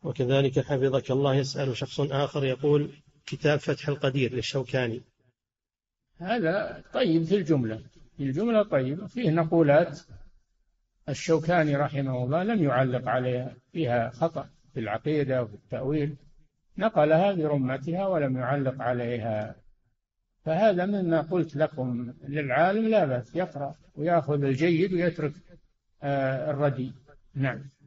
وكذلك حفظك الله يسأل شخص آخر يقول: كتاب فتح القدير للشوكاني. هذا طيب في الجملة، في الجملة طيب، فيه نقولات الشوكاني رحمه الله لم يعلق عليها، فيها خطأ في العقيدة وفي التأويل، نقلها برمتها ولم يعلق عليها. فهذا مما قلت لكم، للعالم لا بأس يقرأ ويأخذ الجيد ويترك الردي. نعم.